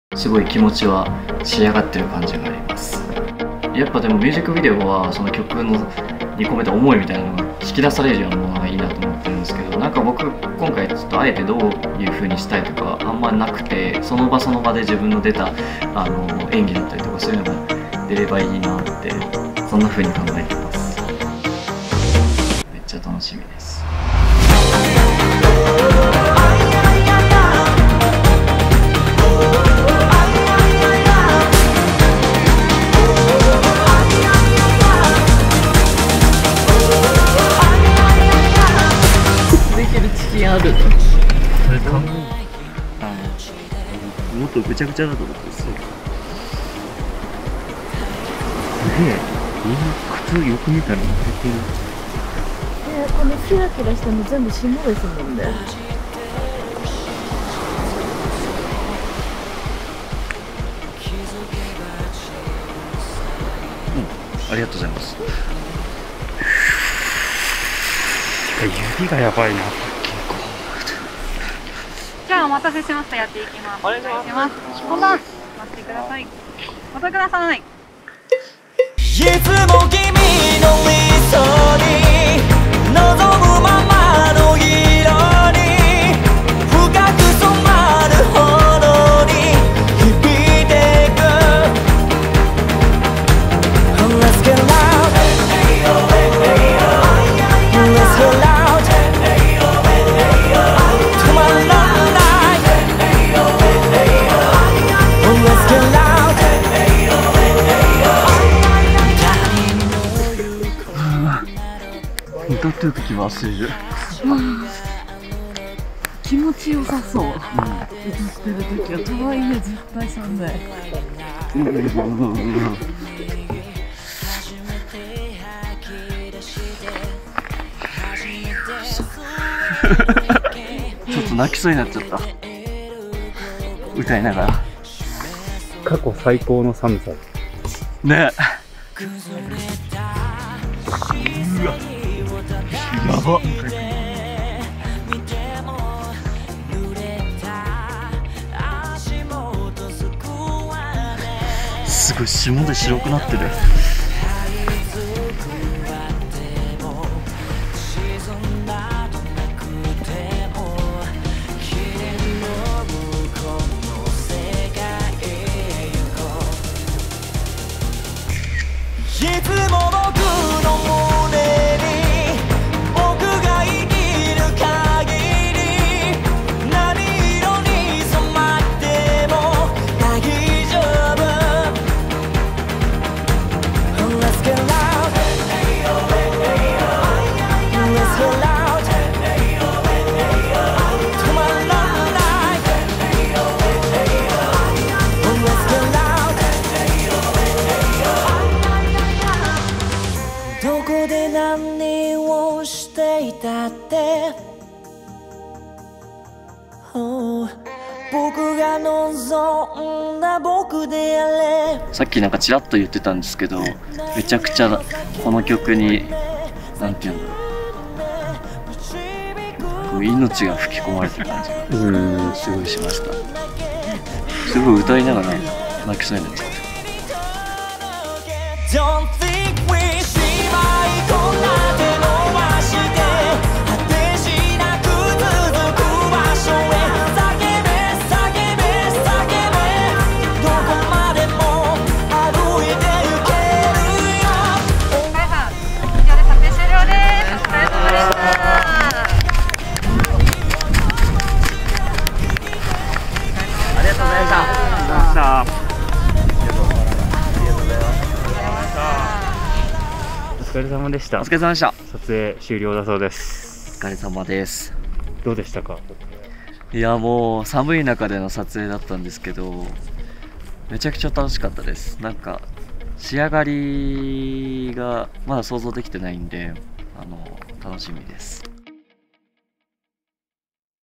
すごい気持ちは仕上がってる感じがあります。やっぱでもミュージックビデオはその曲のに込めた思いみたいなのが引き出されるようなものがいいなと思ってるんですけど、なんか僕今回ちょっとあえてどういう風にしたいとかあんまなくて、その場その場で自分の出た演技だったりとかそういうのが出ればいいなって、そんな風に考えてます。めっちゃ楽しみです。 あるのこれ多分もっとぐちゃぐちゃだと思ってすげえ靴よく見たら出てる。 このキラキラしたの全部霜ですもんね。 ありがとうございます。指がやばいな。 じゃあお待たせしました。やっていきます。お願いします。本番待ってください。お待ちください。いつも君の理想に望むままの色に深く染まるほどに響いていく。 Let's get loud Let's get loud止まらない Let's get loud 歌ってる時忘れる。 気持ちよさそう、歌ってる時は。とはいえ絶対寒い。 ちょっと泣きそうになっちゃった。歌いながら。過去最高の寒さ。ね。うわ。やば。すごい霜で白くなってる。 いつも僕の胸に僕が生きる限り何色に染まっても大丈夫。 Let's get loud Let's get loud 止まらない Let's get loud どこで何をしていたって、僕が望んだ僕であれ。 さっきなんかちらっと言ってたんですけど、めちゃくちゃこの曲になんていうんだろう、命が吹き込まれてる感じがすごいしました。すごい歌いながら泣きそうになっちゃった。 Don't think we しまいこんな手伸ばして果てしなく続く場所へ叫べ叫べ叫べどこまでも歩いて行けるよ。お疲れさん、以上で撮影終了です。お疲れ様でした。 ありがとうございました。お疲れ様でした。 お疲れ様でした。 撮影終了だそうです。 お疲れ様です。 どうでしたか？ いやもう寒い中での撮影だったんですけど、めちゃくちゃ楽しかったです。なんか仕上がりがまだ想像できてないんで楽しみです。